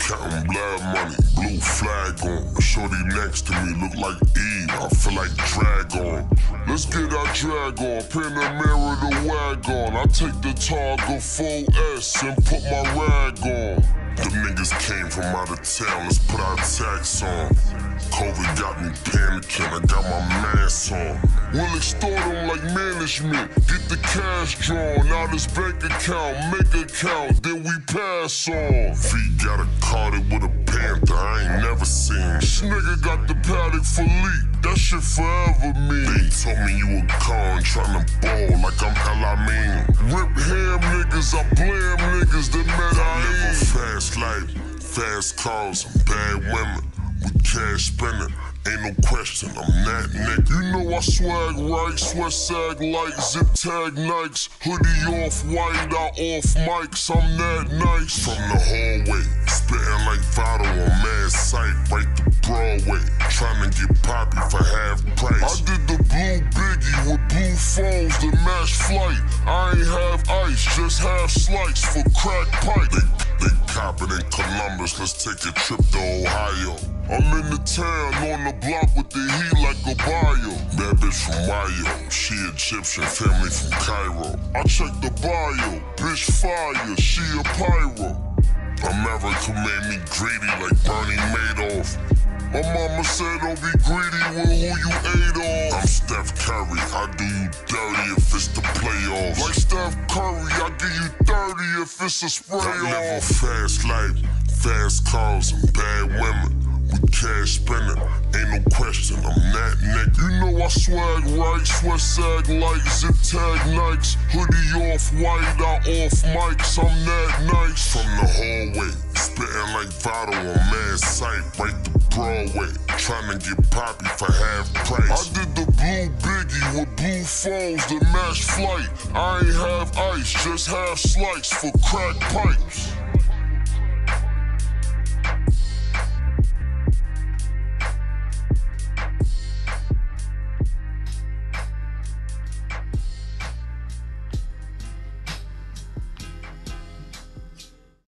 counting blood money, blue flag on. Shorty next to me look like Eve, I feel like drag on. Let's get our drag on, pin the mirror the wag on. I take the Targa 4S and put my rag on. Them niggas came from out of town, let's put our tax on. COVID got me panicking, I got my mask on. We'll extort them like management, get the cash drawn out his bank account, make a count, then we pass on. V got a carded with a Panther, I ain't never seen. This nigga got the paddock for leak, that shit forever me. They told me you a con, tryna ball like I'm L.I.Mean. Rip ham niggas, I blam niggas, that man I live a fast life, fast cars, bad women. We cash spending, ain't no question, I'm that nigga. You know I swag right, sweat sag like zip tag Nikes. Hoodie off white, I off mics, I'm that nice. From the hallway, spitting like Vado on mad sight, right to Broadway. Tryna get poppy for half price. I did the blue biggie with blue phones to match flight. I ain't have ice, just have slice for crack pipe. They cop it in Columbus, let's take a trip to Ohio. I'm in the town, on the block with the heat like a bio. Bad bitch from Mayo, she Egyptian, family from Cairo. I check the bio, bitch fire, she a pyro. America made me greedy like Bernie Madoff. My mama said don't be greedy with who you ate on. I'm Steph Curry, I do you dirty if it's the playoffs. Like Steph Curry, I give you 30 if it's a spray off. I live a fast life, fast cars and bad women. We cash spending, ain't no question, I'm that nigga. You know I swag right, sweat sag like zip tag Nikes. Hoodie off white, I off mics, I'm that nice. From the hallway, spitting like Vado on mad sight, right to Broadway. Tryna get poppy for half price. I did the blue biggie with blue phones to match flight. I ain't have ice, just have slice for crack pipes.